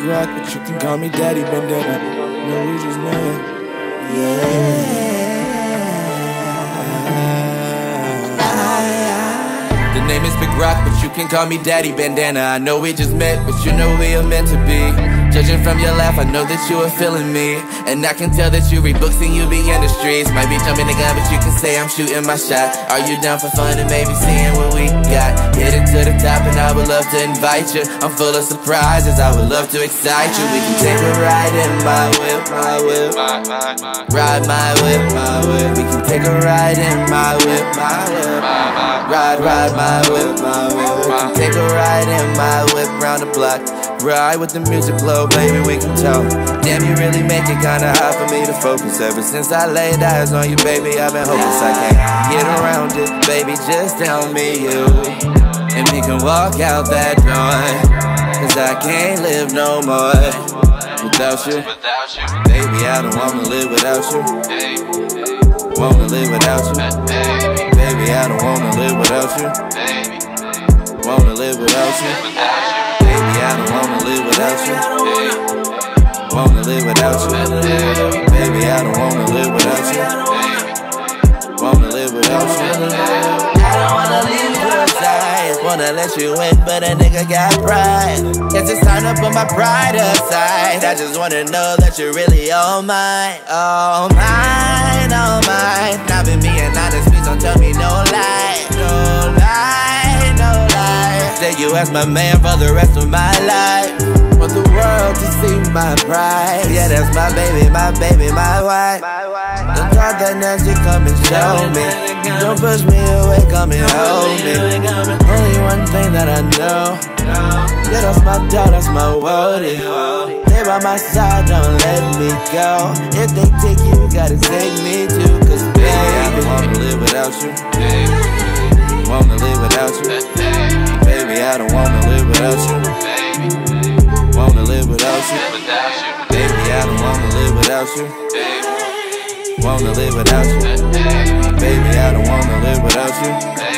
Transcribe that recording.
rock, but you can call me Daddy Bandana. No, we just met. Yeah. The name is Big Rock, but you can call me Daddy Bandana. I know we just met, but you know we are meant to be. Judging from your laugh, I know that you are feeling me. And I can tell that you read books and you be in the streets. Might be jumping the gun, but you can say I'm shooting my shot. Are you down for fun and maybe seeing what we got? Headed to the top and I would love to invite you. I'm full of surprises, I would love to excite you. We can take a ride in my whip, my whip. Ride my whip, my whip. We can take a ride in my whip, my whip. Ride my whip, my whip. We can take a ride in my whip round the block. Ride with the music low, baby, we can talk. Damn, you really make it kinda hard for me to focus. Ever since I laid eyes on you, baby, I've been hopeless. I can't get around it, baby, just tell me you. And we can walk out that door, cause I can't live no more without you. Baby, I don't wanna live without you. Wanna live without you. Baby, I don't wanna live without you. Wanna live without you. Baby, I don't wanna live without you. Wanna live without you. Baby, I don't wanna live without you. Wanna live without you. I don't wanna leave you aside. Wanna let you in, but a nigga got pride. Guess it's time to put my pride aside. I just wanna know that you're really all mine. All mine, all mine. I've been being honest, please don't tell me no lie. No lie, no lie. Say you as my man for the rest of my life. Want the world to see my pride. Yeah, that's my baby, my baby, my wife. Don't talk that nasty, come and show me. Don't push me away, come and hold me. Only one thing that I know. Yeah, that's my dog, that's my woody. Stay by my side, don't let me go. If they take you, gotta take me too. Cause baby, I don't wanna live without you. Wanna live without you. Baby, I don't wanna live without you. Wanna live without you. Baby, I don't wanna live without you. Wanna live without you. Baby, I don't wanna live without you.